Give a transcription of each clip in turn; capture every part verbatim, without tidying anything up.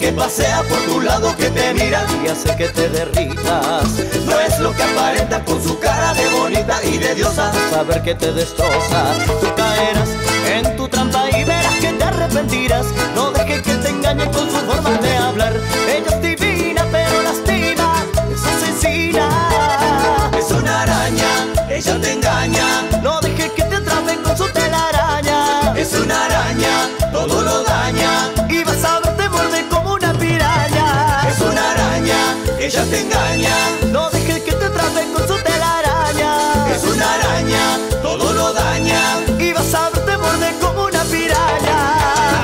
que pasea por tu lado, que te mira y hace que te derritas. No es lo que aparenta con su cara de bonita y de diosa, saber que te destroza. Tú caerás en tu trampa y verás que te arrepentirás. No dejes que te engañen con su forma de hablar. Ella es divina pero lastima, es asesina. Es una araña, ella te engaña. No dejes que te atrapen con su telaraña. Es una araña, todo lo daña. Y vas a ver te muerde como una piraña. Es una araña, ella te engaña. No dejes que te atrapen con su telaraña. Es una araña, todo lo daña. Y vas a ver te muerde como una piraña.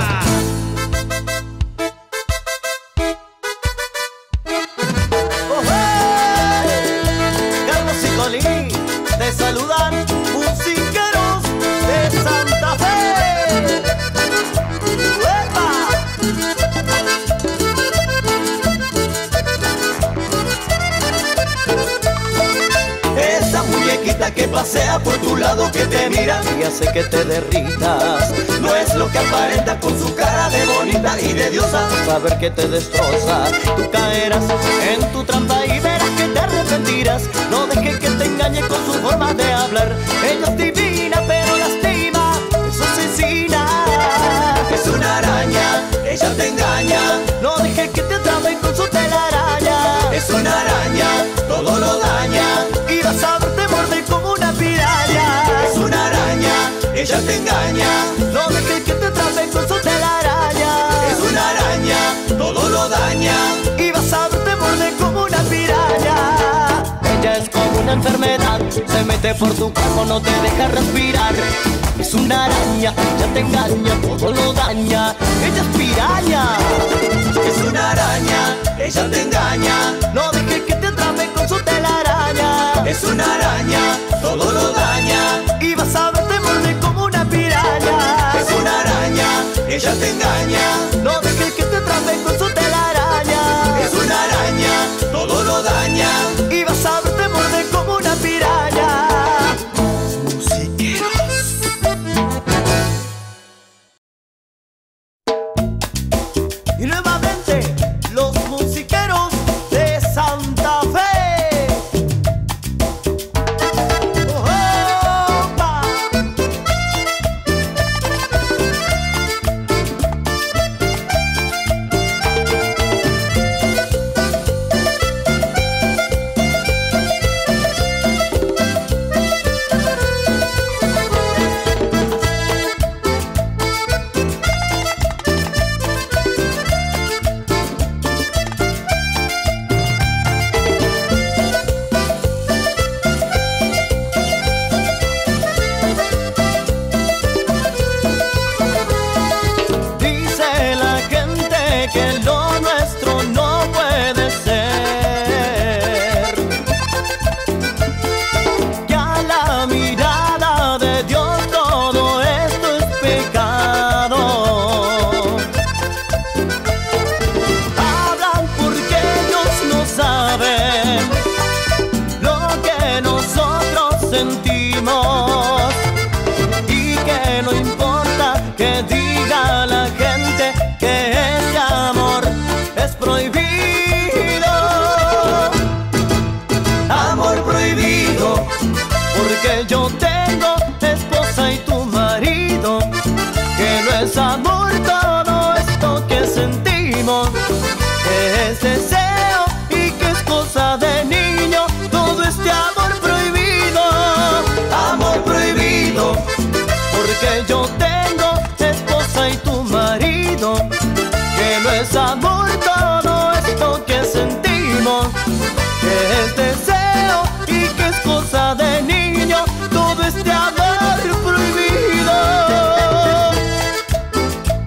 Te saludan musiqueros de Santa Fe. ¡Uepa! Esa muñequita que pasea por tu lado, que te mira y hace que te derritas. No es lo que aparenta con su cara de bonita y de diosa, saber que te destroza. Tú caerás en tu trampa y verás que te arrepentirás. No dejes que te engañe con su forma de hablar. Ella es divina pero lastima, es asesina. Es una araña, ella te engaña. No dejes que te atrapen con su telaraña. Es una araña, todo lo daña. Y vas a ver te muerde como una piraña. Es una araña, ella te engaña. No dejes que te atrapen con su telaraña. Es una araña, todo lo daña. Y vas a ver te muerde como una piraña. Ella es como una enfermedad, se mete por tu cuerpo, no te deja respirar. Es una araña, ella te engaña, todo lo daña. Ella es piraña. Es una araña, ella te engaña. No dejes que te atrapen con su telaraña. Es una araña, todo lo daña. Y vas a ver te muerde como una piraña. Es una araña, ella te engaña. No dejes que te atrapen con su telaraña. Es una araña, todo lo daña. Y vas a ver te muerde como una piraña. Musiqueros. Y nuevamente los musiqueros de Santa Fe. ¡Opa! Dice la gente que lo nuestro no puede ser. Que a la mirada de Dios todo esto es pecado. Hablan porque ellos no saben lo que nosotros sentimos. Y que no importa que diga la gente que ese amor es prohibido. Amor prohibido, porque yo tengo esposa y tu marido. Que no es amor todo esto que sentimos, que es deseo y que es cosa de niño. Todo este amor prohibido, amor prohibido, porque yo tengo esposa y tu marido. Que no es amor todo esto que sentimos, que es deseo y que es cosa de niño. Todo este amor prohibido.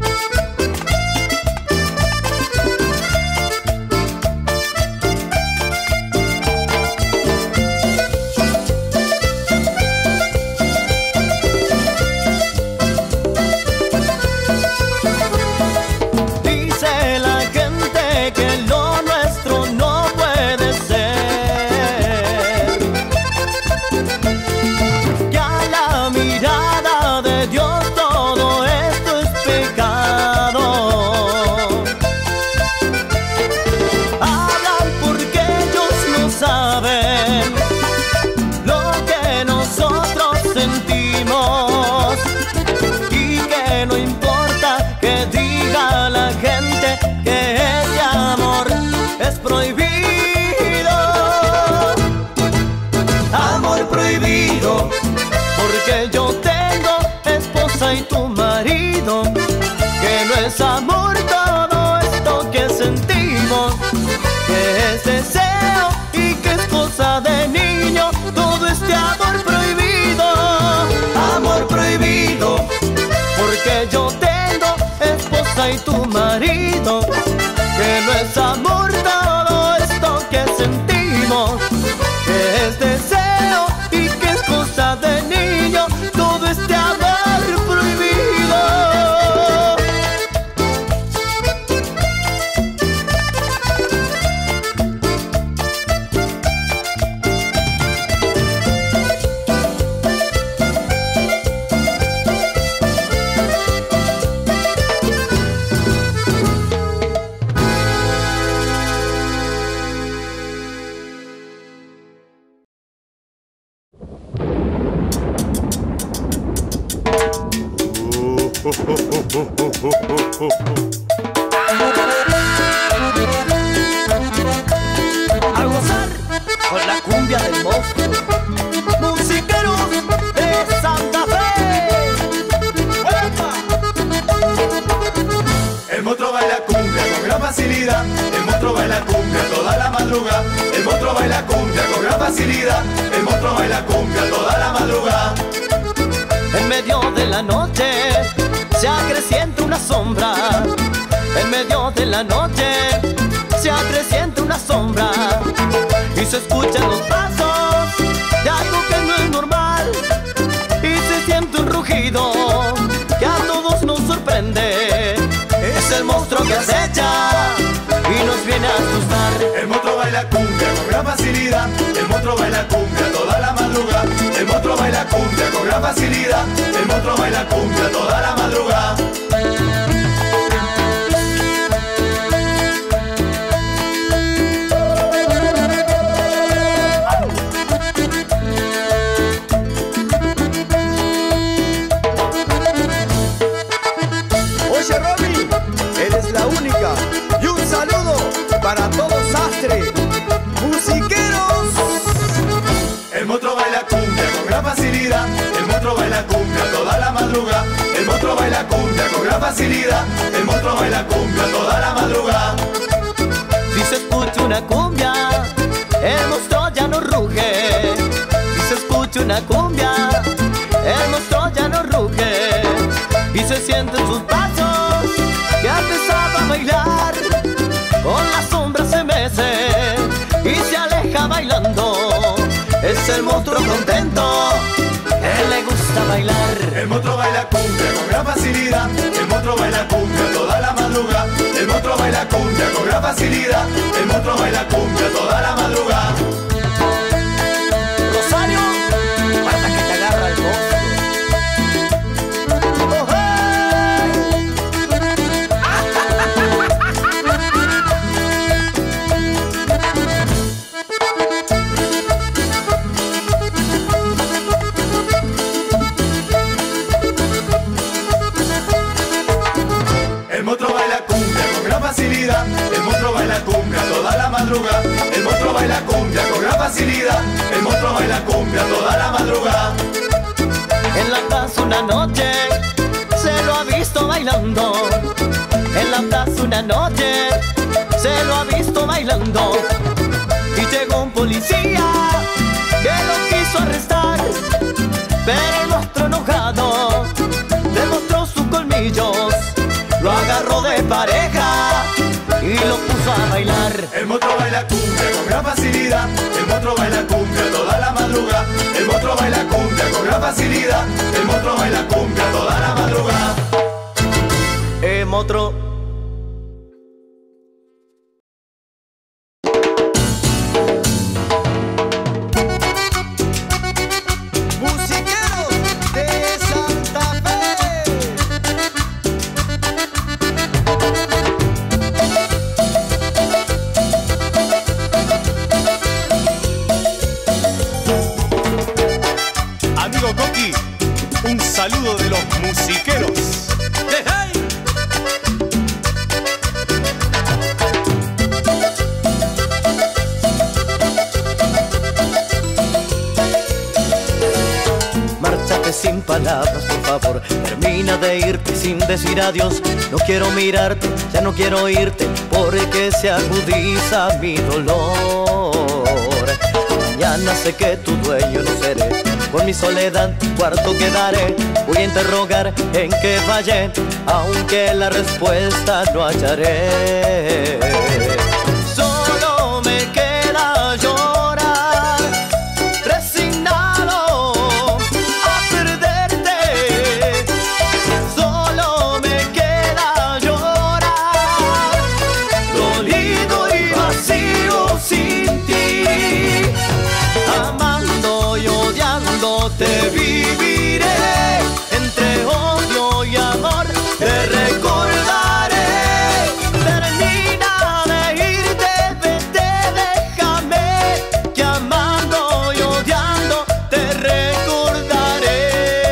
es amor todo esto que sentimos, que es deseo y que es cosa de niño, todo este amor prohibido, amor prohibido, porque yo tengo esposa y tu marido, que no es amor todo esto que sentimos, que es deseo y que es cosa de niño, todo este amor prohibido. A gozar con la cumbia del monstruo, Musiqueros de Santa Fe. El monstruo baila cumbia con gran facilidad, el monstruo baila cumbia toda la madrugada, el monstruo baila cumbia con gran facilidad, el monstruo baila cumbia toda la madrugada. En medio de la noche se acrecienta una sombra, en medio de la noche se acrecienta una sombra y se escuchan los pasos de algo que no es normal y se siente un rugido que a todos nos sorprende. Es el monstruo que acecha y nos viene a asustar. El monstruo baila cumbia con gran facilidad, el monstruo baila cumbia toda la madrugada, el monstruo baila cumbia con gran facilidad, el monstruo baila cumbia toda la madrugada. Oye Romy, eres la única. Y un saludo para todos Sastre, musiqueros. El monstruo baila cumbia con gran facilidad, el monstruo baila cumbia toda la madrugada, el monstruo baila cumbia con gran facilidad, el monstruo baila cumbia toda la madrugada. Si se escucha una cumbia, el monstruo ya no ruge. Si se escucha una cumbia, el monstruo ya no ruge. Y se sienten sus pasos, que ha empezado a bailar. Con la sombra se mece y se aleja bailando. Es el monstruo contento, que le gusta bailar. El monstruo baila cumbia con gran facilidad, el monstruo baila cumbia toda la madrugada, el monstruo baila cumbia con gran facilidad, el monstruo baila cumbia toda la madrugada. Rosario, hasta que te agarra el monstruo. El monstruo baila cumbia con gran facilidad, el monstruo baila cumbia toda la madrugada, el monstruo baila cumbia con gran facilidad, el monstruo baila cumbia toda la madrugada. En la plaza una noche se lo ha visto bailando. En la plaza una noche se lo ha visto bailando. Y llegó un policía que lo quiso arrestar, pero el monstruo enojado demostró sus colmillos, lo agarró de pareja y lo puso a bailar. El monstruo baila cumbia con gran facilidad, el monstruo baila cumbia toda la madrugada, el monstruo baila cumbia con gran facilidad, el monstruo baila cumbia toda la madrugada. Eh, monstruo. Un saludo de los musiqueros. ¡Hey, hey! sin palabras, por favor, termina de irte sin decir adiós. No quiero mirarte, ya no quiero irte, porque se agudiza mi dolor. Mañana sé que tu dueño no seré, por mi soledad cuarto quedaré. Voy a interrogar en qué fallé, aunque la respuesta no hallaré. Solo me queda llorar, resignado a perderte. Solo me queda llorar, dolido y vacío sin ti. Amando y odiándote viviré, entre odio y amor te recordaré. Termina de irte, vete, déjame, que amando y odiando te recordaré.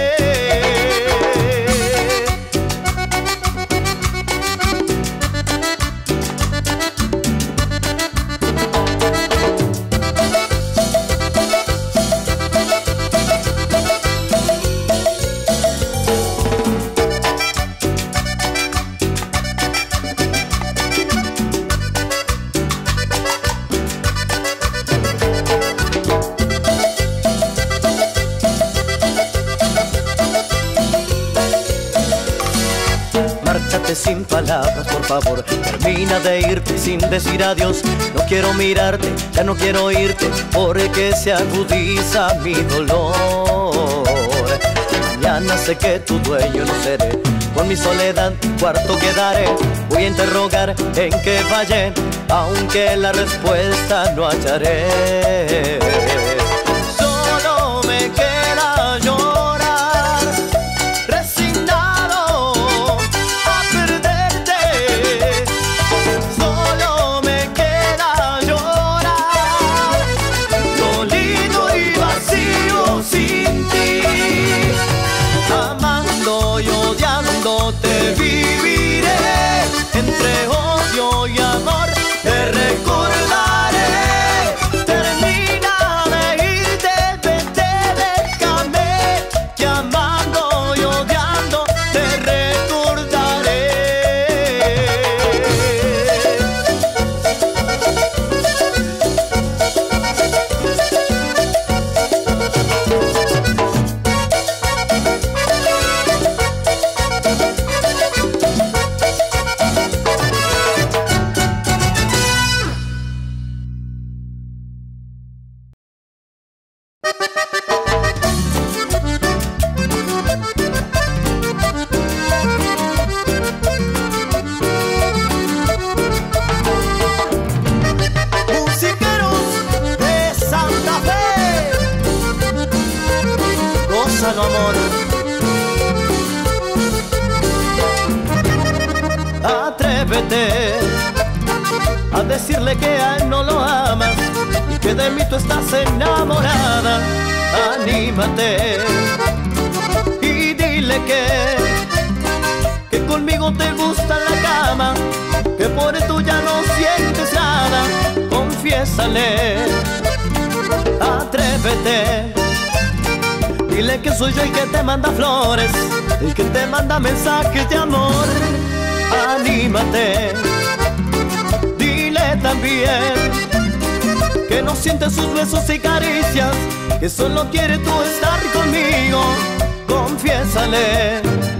Márchate sin palabras, por favor, termina de irte sin decir adiós. No quiero mirarte, ya no quiero irte, porque se agudiza mi dolor. Mañana sé que tu dueño no seré, con mi soledad cuarto quedaré. Voy a interrogar en qué fallé, aunque la respuesta no hallaré. Solo me queda llorar, resignado a perderte. Solo me queda llorar, dolido y vacío sin ti. Amando y odiándote viviré, entre odio y amor te recordaré. Termina de irte, vete, déjame, que amando y odiando te recordaré. Musiqueros de Santa Fe, gózalo, amor. Atrévete a decirle que a él no lo amas y que de mí tú estás enamorada. Anímate y dile que que conmigo te gusta la cama, que por esto ya no sientes nada. Confiésale, atrévete, dile que soy yo el que te manda flores, el que te manda mensajes de amor. Anímate, dile también que no siente sus besos y caricias, que solo quiere tú estar conmigo. Confiésale,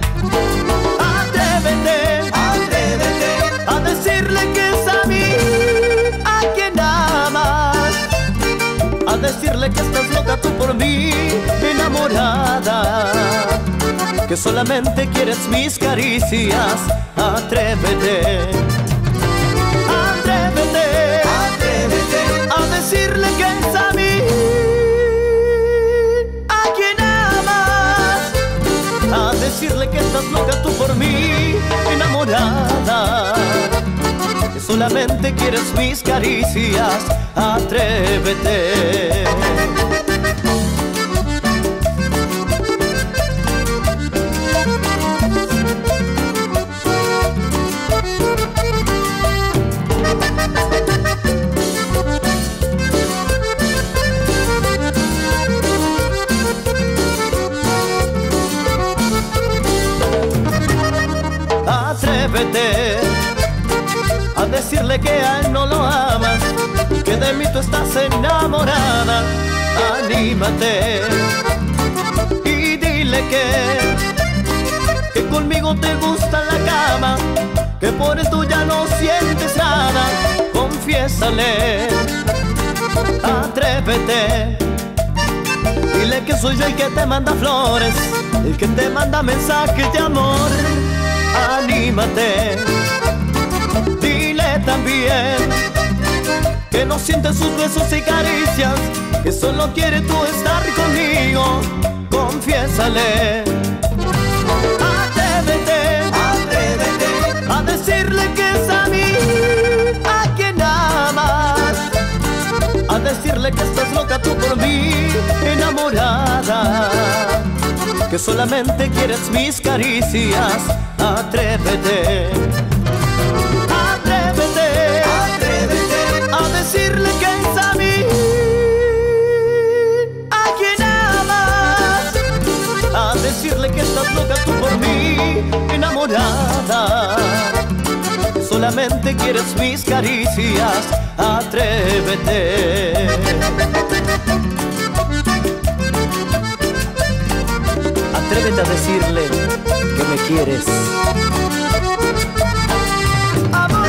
atrévete, atrévete a decirle que es a mí a quien amas, a decirle que estás loca tú por mí, enamorada, que solamente quieres mis caricias. Atrévete, atrévete, atrévete a decirle que es a mí a quien amas, a decirle que estás loca tú por mí, enamorada, que solamente quieres mis caricias. Atrévete. decirle que a él no lo amas, que de mí tú estás enamorada. Anímate y dile que que conmigo te gusta la cama, que por esto ya no sientes nada. Confiésale, atrévete, dile que soy yo el que te manda flores, el que te manda mensajes de amor. Anímate, dile también que no sientes sus besos y caricias, que solo quiere tú estar conmigo. Confiésale, atrévete, atrévete a decirle que es a mí a quien amas, a decirle que estás loca tú por mí, enamorada, que solamente quieres mis caricias. Atrévete, atrévete, atrévete a decirle que es a mí a quien amas, a decirle que estás loca tú por mí, enamorada, que solamente quieres mis caricias. Atrévete. Atrévete a decirle que me quieres. Amor.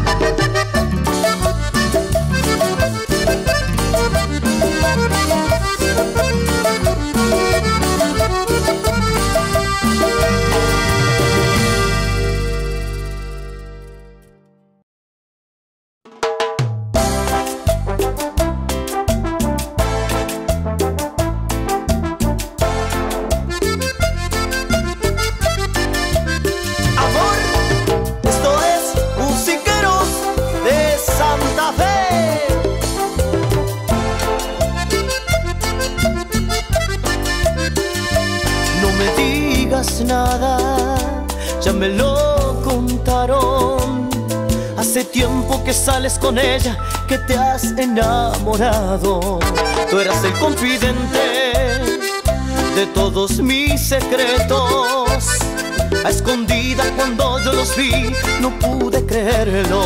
Nada, ya me lo contaron. Hace tiempo que sales con ella, que te has enamorado. Tú eras el confidente de todos mis secretos. A escondidas cuando yo los vi, no pude creerlo.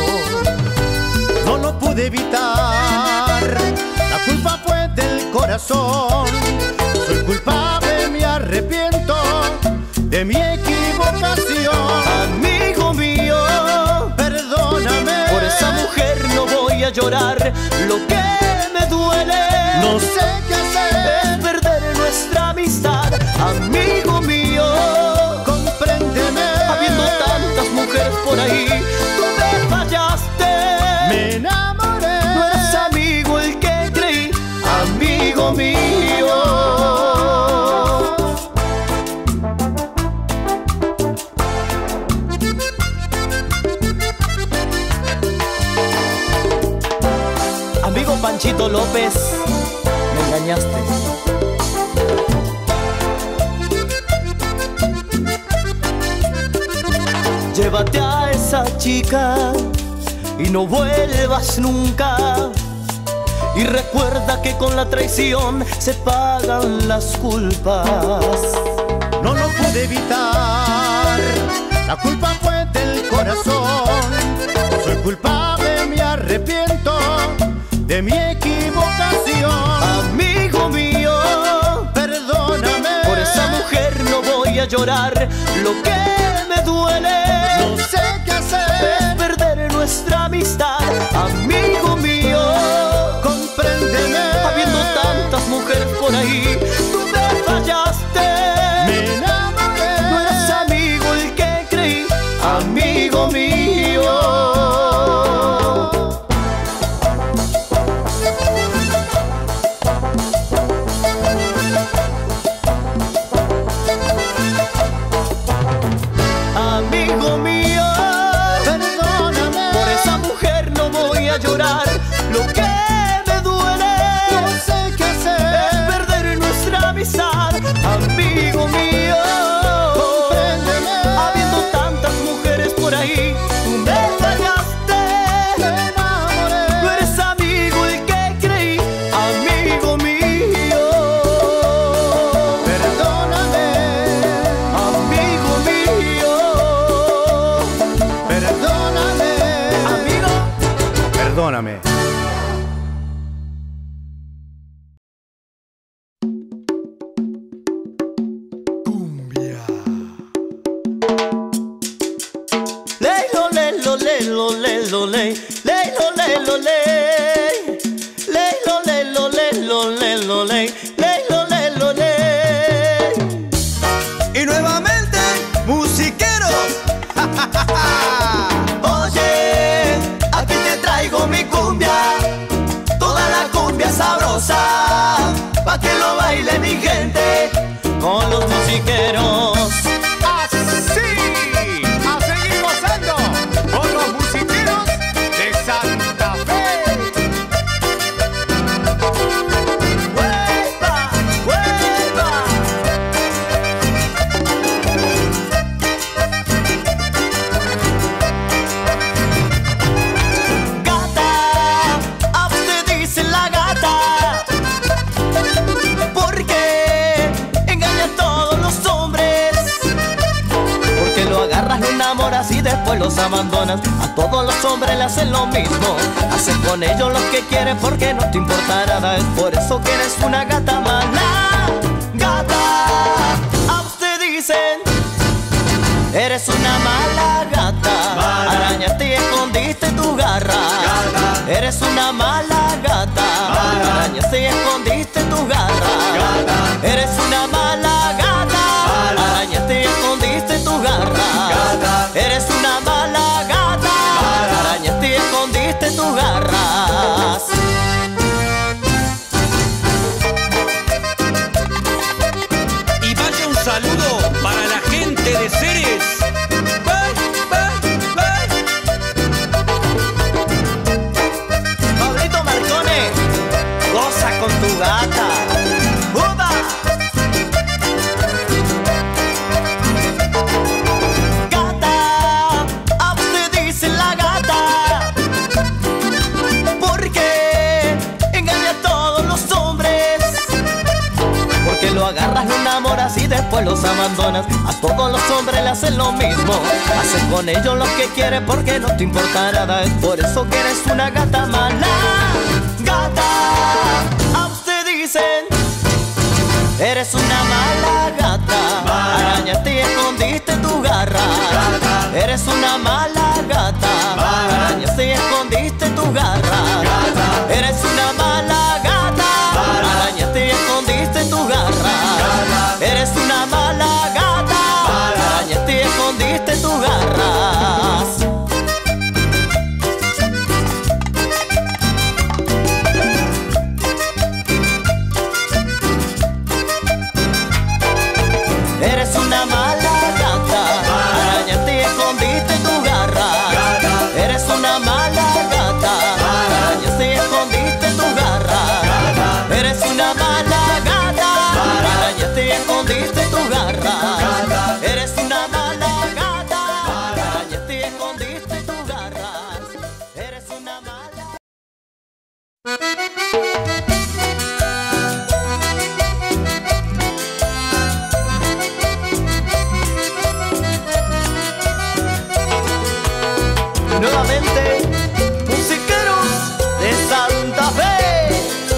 No lo pude evitar, la culpa fue del corazón. Soy culpable, me arrepiento de mi equivocación. Amigo mío, perdóname, por esa mujer no voy a llorar. Lo que me duele, no sé qué hacer, es perder nuestra amistad. Amigo mío, compréndeme, habiendo tantas mujeres por ahí, tú me fallaste. me enamoré, No eres amigo el que creí. Amigo mío, amigo Panchito López, me engañaste. Llévate a esa chica y no vuelvas nunca. Y recuerda que con la traición se pagan las culpas. no lo pude evitar, la culpa fue del corazón. Soy culpable, me arrepiento de mi equivocación. Amigo mío, Perdóname, por esa mujer no voy a llorar. Lo que me duele, no sé qué hacer, es perder nuestra amistad. Amigo mío, compréndeme, habiendo tantas mujeres por ahí, tú me fallaste. me enamoré, No eres amigo el que creí. Amigo mío, amigo mío, perdóname, por esa mujer no voy a llorar. lo le, le lo le lo le, le lo le lo le lo le lo le, le lo le lo le. Y nuevamente, musiqueros. Oye, aquí te traigo mi cumbia, toda la cumbia sabrosa, pa' que lo baile mi gente con los musiqueros. Así, a seguir gozando con los musiqueros de Santa Fe. ¡Hueva! ¡Hueva! Gata, a usted dice la gata, porque engaña a todos los hombres, porque lo agarras, lo enamoras y después los abandonas. A todos los hombres le hacen lo mismo, hacen con ellos lo que quieren porque no te importa nada. Es por eso que eres una gata mala. Gata, a usted dicen, eres una mala gata, Mala. arañaste y escondiste tu garra. Gata. Eres una mala gata, Mala. arañaste y escondiste tu garra. Gata. Eres una mala gata, Mala. arañaste y escondiste tu garra. Gata. Eres una mala gata, Mala. arañaste y escondiste tus garras. Y vaya un saludo para la gente de Ceres. Bye, bye, bye. Pablito Marcone, goza con tu gata. ¡Uba! Gata, a usted dice la gata, porque engaña a todos los hombres, porque lo agarras, lo enamoras y después los abandonas. A todos los hombres le hacen lo mismo, hacen con ellos lo que quieren porque no te importa nada. Es por eso que eres una gata mala. Gata, a usted dicen, eres una mala gata, Mala. arañaste y escondiste tu garra. Gata. Eres una mala gata, Mala. arañaste y escondiste tu garra. Gata. Eres una mala gata, Mala. arañaste y escondiste tu garra. Gata. Eres una mala gata, Mala. arañaste y escondiste tus garras. Eres una mala gata, arañaste y escondiste tu garra. Gata. Eres una mala gata, arañaste y escondiste tu garra. Gata. Eres una mala gata, Mala. arañaste y escondiste tu garra. Gata. Eres una mala gata, Mala. arañaste y escondiste tu garra. Eres una mala. Nuevamente, musiqueros de Santa Fe.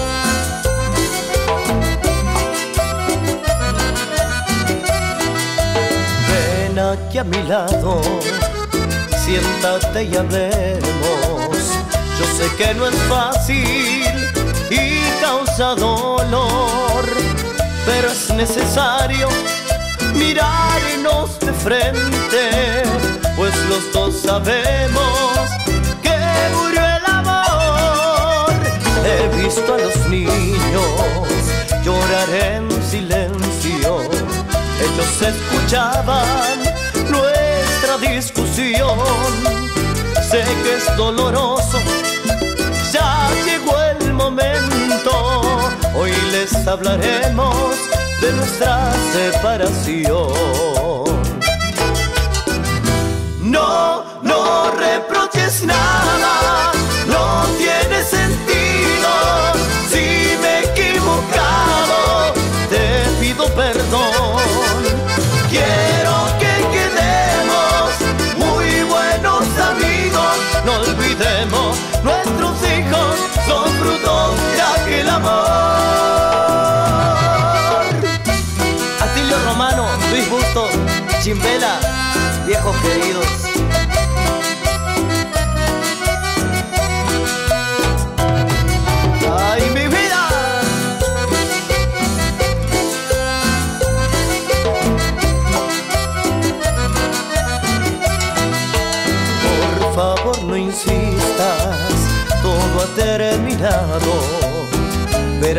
Ven aquí a mi lado, siéntate y hablemos. Yo sé que no es fácil y causa dolor, pero es necesario mirarnos de frente, pues los dos sabemos que murió el amor. He visto a los niños llorar en silencio, ellos escuchaban nuestra discusión. Sé que es doloroso, ya llegó el momento, hoy les hablaremos de nuestra separación. No, no reproches nada, no tiene sentido. Si me he equivocado, te pido perdón. Quiero que quedemos muy buenos amigos, no olvidemos, nuestros hijos son frutos de aquel amor. Atilio Romano, Luis Bustos, Chimbela, viejos queridos.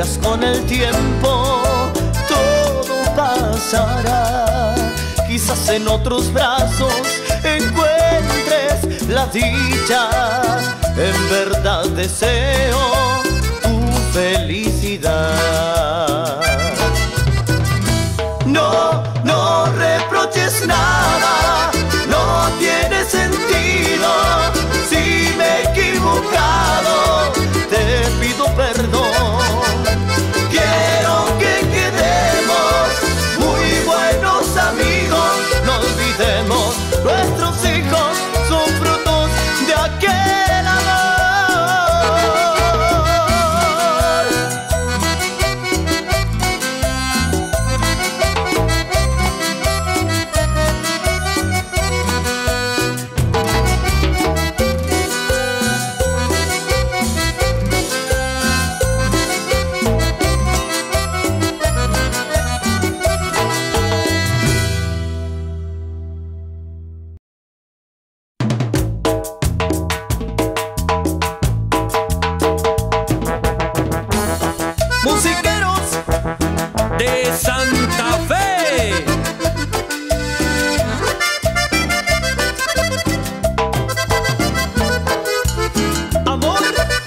verás con el tiempo todo pasará. Quizás en otros brazos encuentres la dicha. En verdad deseo tu felicidad. No, no reproches nada, no tiene sentido. Si me he equivocado, te pido perdón. Quiero que quedemos muy buenos amigos. No olvidemos, nuestros hijos son frutos de aquel amor. Musiqueros de Santa Fe. Amor,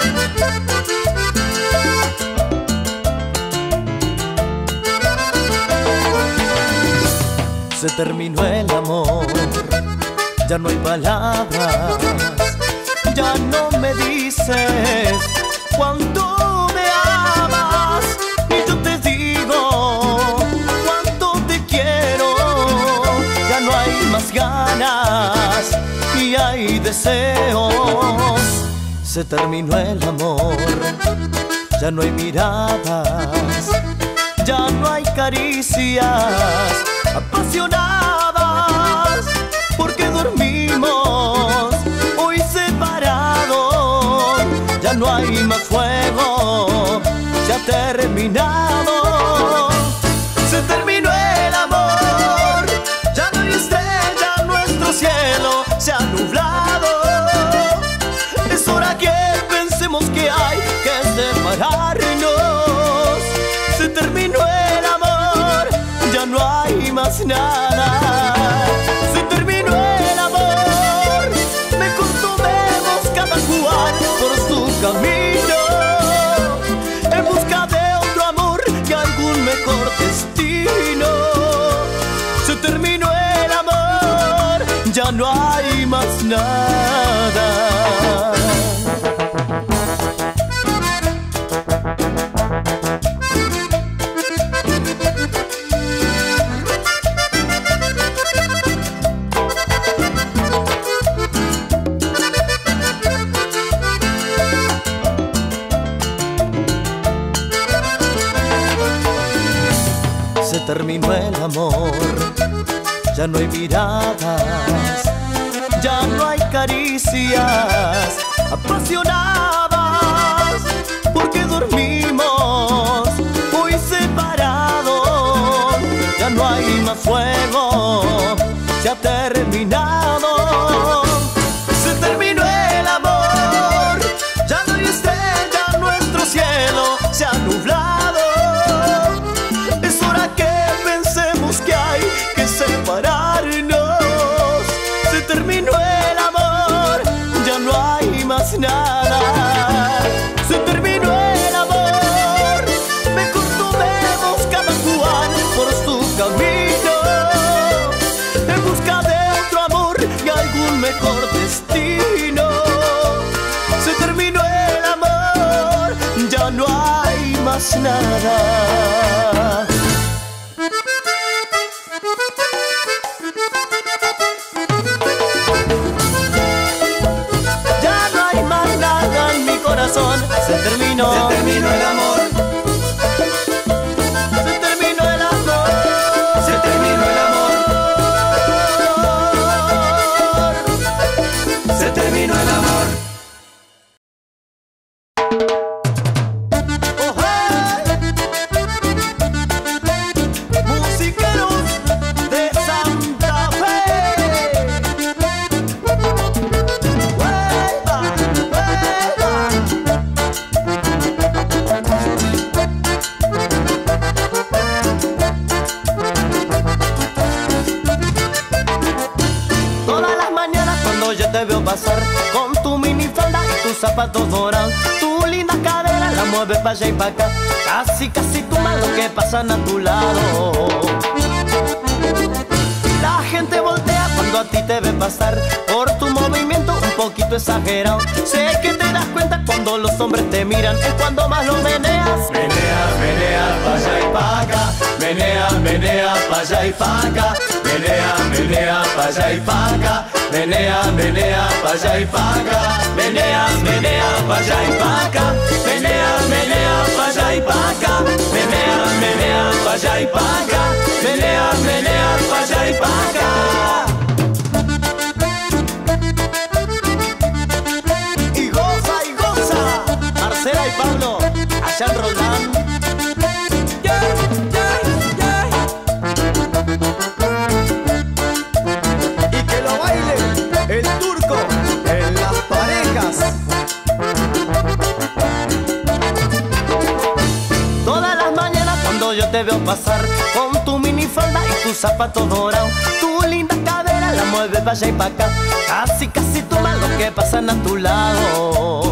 se terminó el amor, ya no hay palabras, ya no me dices cuánto me amas, ni yo te digo cuánto te quiero. Ya no hay más ganas y hay deseos. Se terminó el amor, ya no hay miradas, ya no hay caricias apasionadas, porque dormimos hoy separados. Ya no hay más fuego, se ha terminado. Se terminó el amor, ya no hay estrella, nuestro cielo se ha nublado. Es hora que pensemos que hay que separarnos. Se terminó el amor, ya no hay más nada. Se terminó el amor, mejor tomemos cada cual por su camino, en busca de otro amor y algún mejor destino. Se terminó el amor, ya no hay más nada. Se terminó el amor, ya no hay miradas, ya no hay caricias apasionadas, porque dormimos hoy separados. Ya no hay más fuego, se ha terminado. Se terminó el amor, ya no hay estrella, nuestro cielo se ha nublado. Separarnos. Se terminó el amor, ya no hay más nada. Se terminó el amor, mejor tomemos cada cual por su camino, en busca de otro amor y algún mejor destino. Se terminó el amor, ya no hay más nada. Se terminó, se terminó el amor, se terminó el amor, se terminó el amor, se terminó el amor. Oh, hey. Musiqueros de Santa Fe. Hueva, hueva. pasar con tu minifalda y tus zapatos dorados. Tu linda cadera la mueves pa' allá y pa' acá. Casi, casi tu mano que pasan a tu lado. La gente voltea cuando a ti te ve pasar por tu movimiento un poquito exagerado. Sé que te das cuenta cuando los hombres te miran, es cuando más lo meneas. Menea, menea, pa' allá y pa' acá. Menea, menea, pa' allá y pa' acá. Menea, menea, pa' allá y pa' acá. Menea, menea, pa' allá y pa' acá. Menea, menea, pa' allá y pa' acá. Menea, menea, pa' allá y pa' acá. Menea, menea, pa' allá y pa' acá. Menea, menea, pa' allá y pa' acá. Y goza, y goza, Marcela y Pablo, allá en Roldán. Y que lo baile el turco en las parejas. Todas las mañanas cuando yo te veo pasar con tu minifalda y tus zapatos dorados, tu linda cadera la mueves pa' allá y pa' acá. Casi, casi tu mano que pasan a tu lado.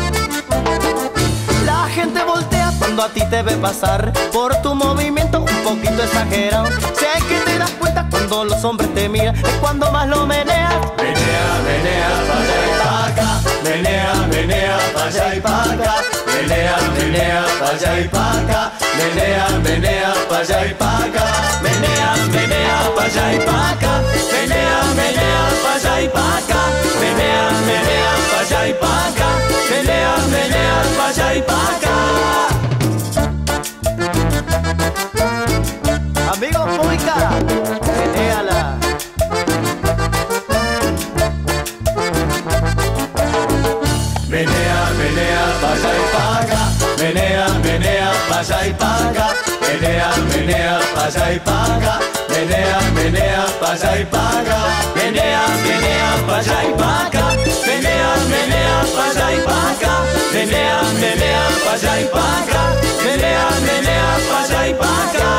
La gente voltea cuando a ti te ve pasar por tu movimiento un poquito exagerado. Sé que te das cuenta cuando los hombres te miran, es cuando más lo meneas. Menea, menea, pa' allá y pa' acá. Menea, menea, pa' allá y pa' acá. Menea, menea, pa' allá y pa' acá. Menea, menea, pa' allá y pa' acá. Menea, menea, pa' allá y pa' acá. Menea, menea, pa' allá y pa' acá. Menea, menea, pa' allá y pa' acá. Menea, menea, pa' allá y pa' acá. Amigos Poica, menéala. Menea, menea, pa' allá y pa' acá. Menea, menea, pa' allá y pa' acá. Menea, menea, pa' allá y pa' acá. Menea, menea, pa' allá y pa' acá. Menea, menea, pa' allá y pa' acá. Menea, menea, pa' allá y pa' acá. Menea, menea, pa' allá y pa' acá. Menea, menea, pa' allá y pa' acá.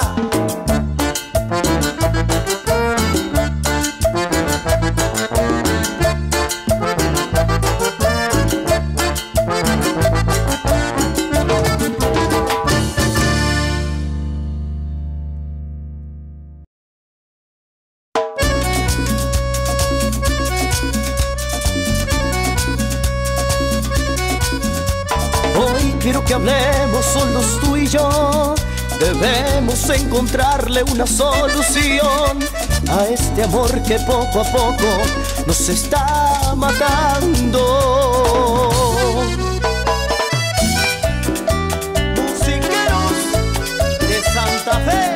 Quiero que hablemos solos tú y yo. Debemos encontrarle una solución a este amor que poco a poco nos está matando. Musiqueros de Santa Fe.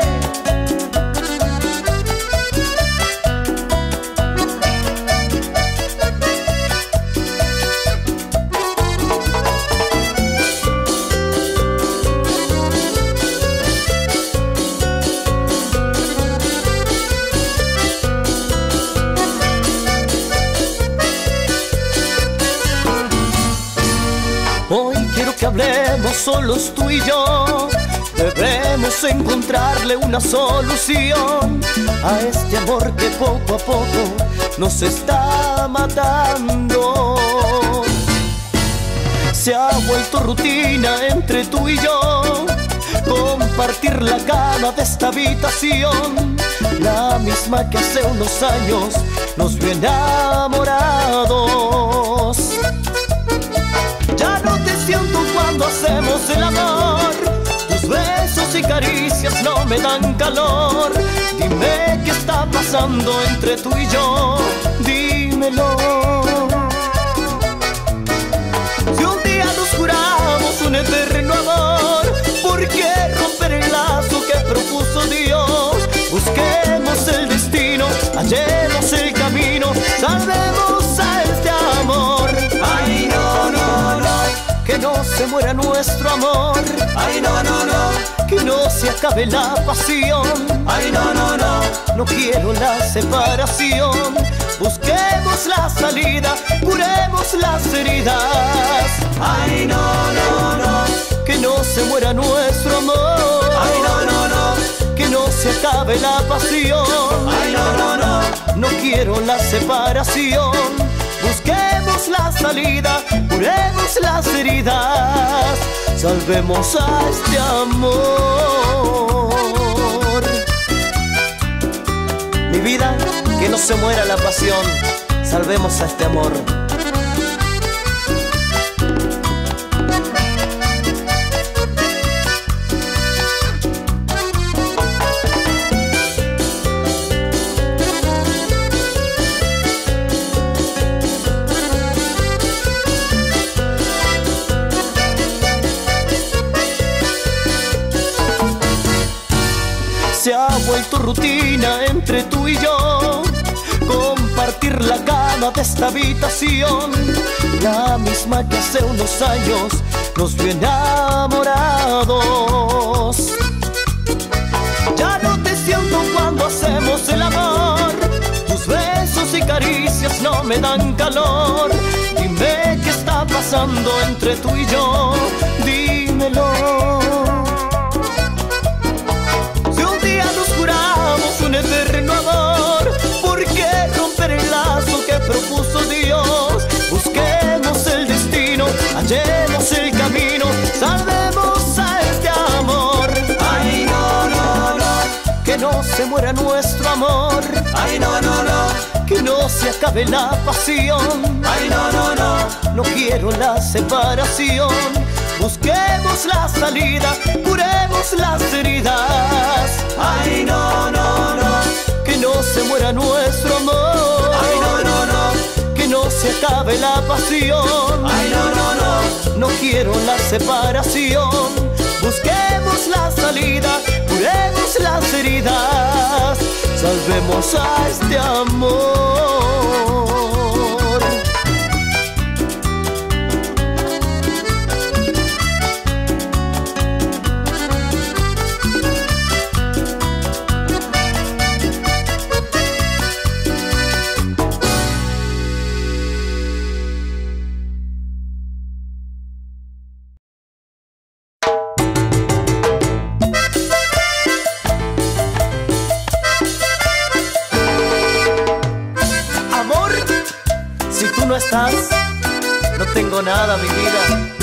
Hoy quiero que hablemos solos tú y yo. Debemos encontrarle una solución a este amor que poco a poco nos está matando. Se ha vuelto rutina entre tú y yo compartir la cama de esta habitación, la misma que hace unos años nos vio enamorados. Ya no te siento cuando hacemos el amor, tus besos y caricias no me dan calor. Dime qué está pasando entre tú y yo, dímelo. Si un día nos juramos un eterno amor, ¿por qué romper el lazo que propuso Dios? Busquemos el destino, hallemos el camino, salvemos a este amor. Ay, no, no, no, que no se muera nuestro amor. ay, no, no, no, Que no se acabe la pasión. ay, no, no, no, No quiero la separación. Busquemos la salida, curemos las heridas. ay, no, no, no, Que no se muera nuestro amor. ay, no, no, no, Que no se acabe la pasión. ay, no, no, no, No quiero la separación. busquemos la salida, curemos las heridas, salvemos a este amor. Mi vida, que no se muera la pasión, salvemos a este amor. Se ha vuelto rutina entre tú y yo compartir la cama de esta habitación, la misma que hace unos años nos vio enamorados. Ya no te siento cuando hacemos el amor, tus besos y caricias no me dan calor. Dime qué está pasando entre tú y yo, dímelo. Un eterno amor, ¿por qué romper el lazo que propuso Dios? Busquemos el destino, hallemos el camino, salvemos a este amor. Ay, no, no, no, que no se muera nuestro amor. Ay, no, no, no, que no se acabe la pasión. Ay, no, no, no, no quiero la separación. Busquemos la salida, curemos las heridas. Ay, no, no, no, que no se muera nuestro amor. Ay, no, no, no, que no se acabe la pasión. Ay, no, no, no, no quiero la separación. Busquemos la salida, curemos las heridas, salvemos a este amor. No estás, no tengo nada, mi vida.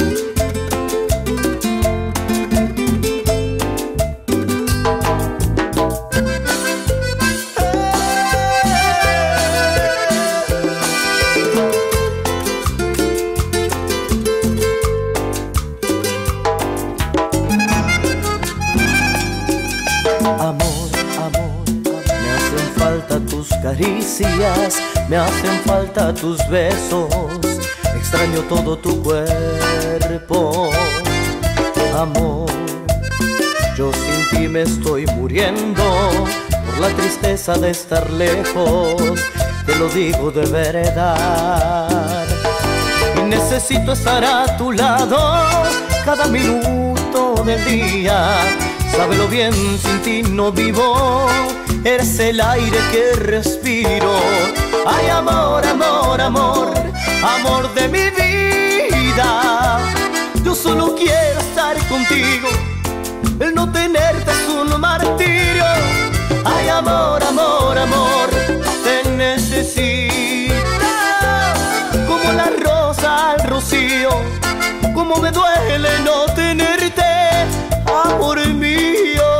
Caricias, me hacen falta tus besos, extraño todo tu cuerpo. Amor, yo sin ti me estoy muriendo por la tristeza de estar lejos, te lo digo de verdad. Y necesito estar a tu lado cada minuto del día, sábelo bien, sin ti no vivo. Eres el aire que respiro. Ay, amor, amor, amor, amor de mi vida. Yo solo quiero estar contigo, el no tenerte es un martirio. Ay, amor, amor, amor, te necesito como la rosa al rocío. Como me duele no tenerte, amor mío.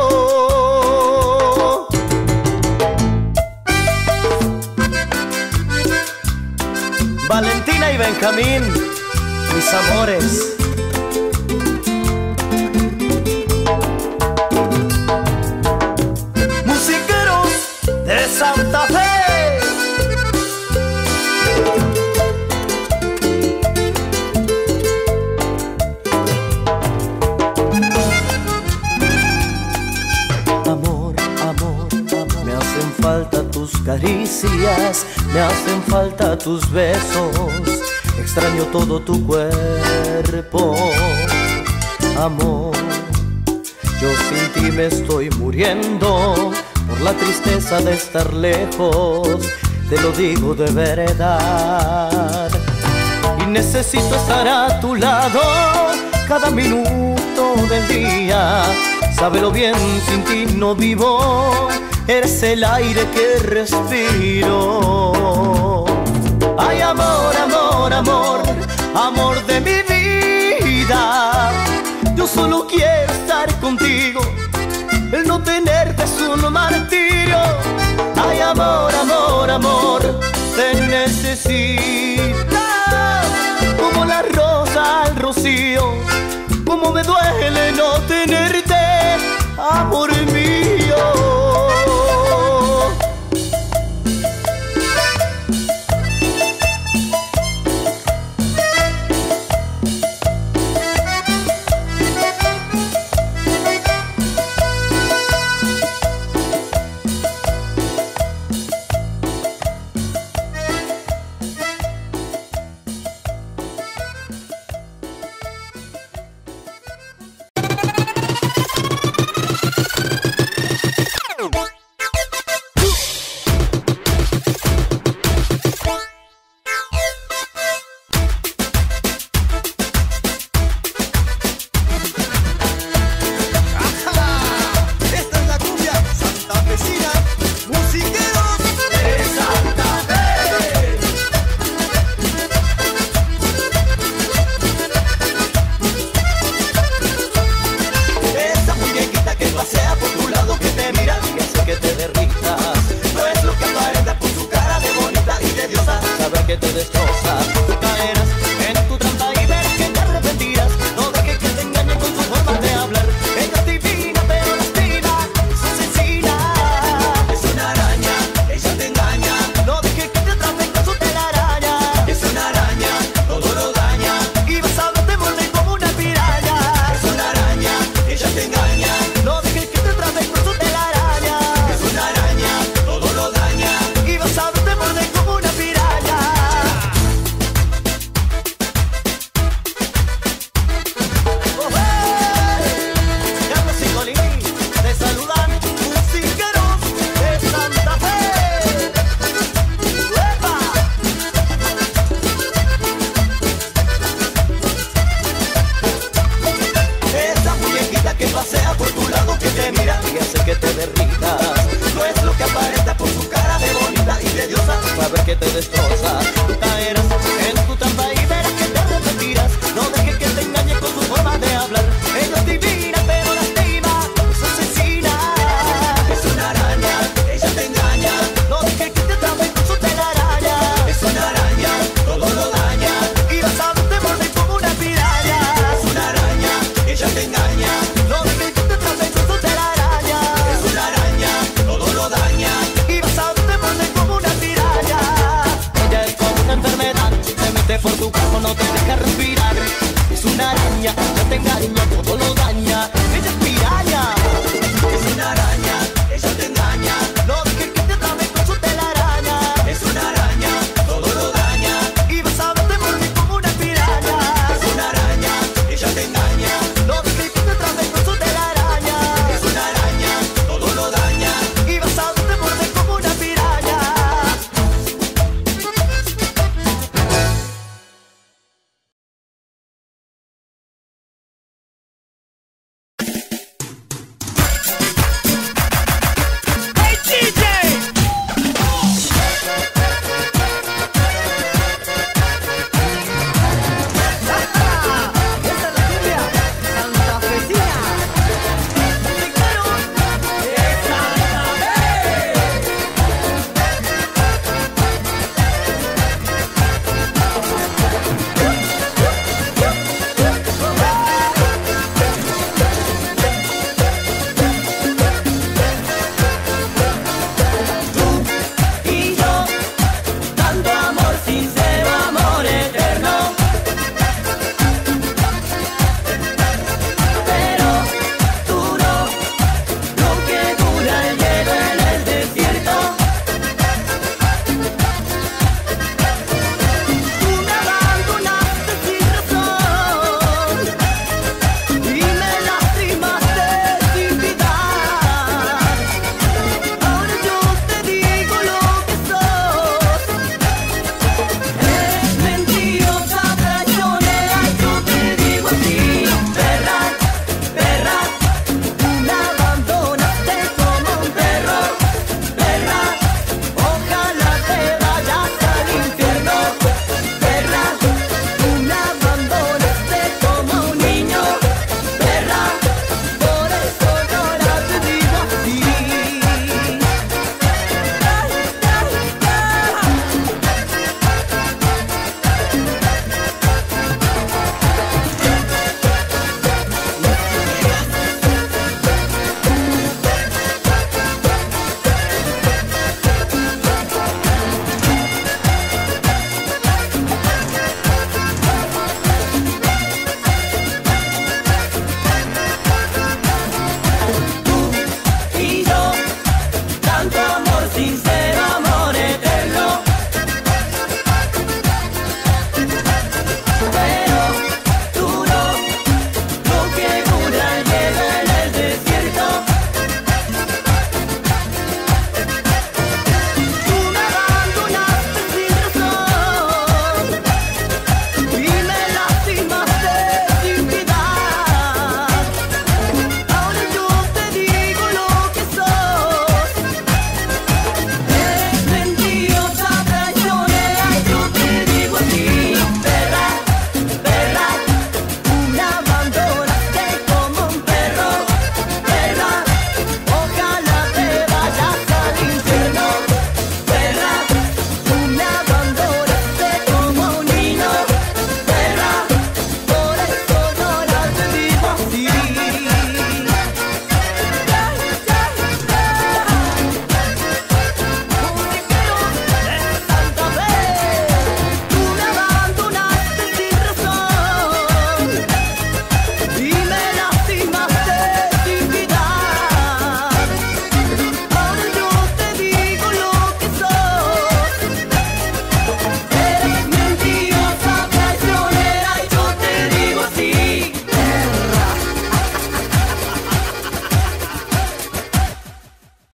Valentina y Benjamín, mis amores. Musiqueros de Santa Fe. Amor, amor, amor, me hacen falta tus caricias, me hacen falta tus besos, extraño todo tu cuerpo. Amor, yo sin ti me estoy muriendo por la tristeza de estar lejos, te lo digo de verdad. Y necesito estar a tu lado cada minuto del día, sábelo bien, sin ti no vivo. Eres el aire que respiro. Ay, amor, amor, amor, amor de mi vida. Yo solo quiero estar contigo, el no tenerte es un martirio. Ay, amor, amor, amor, te necesito como la rosa al rocío, como me duele no tenerte.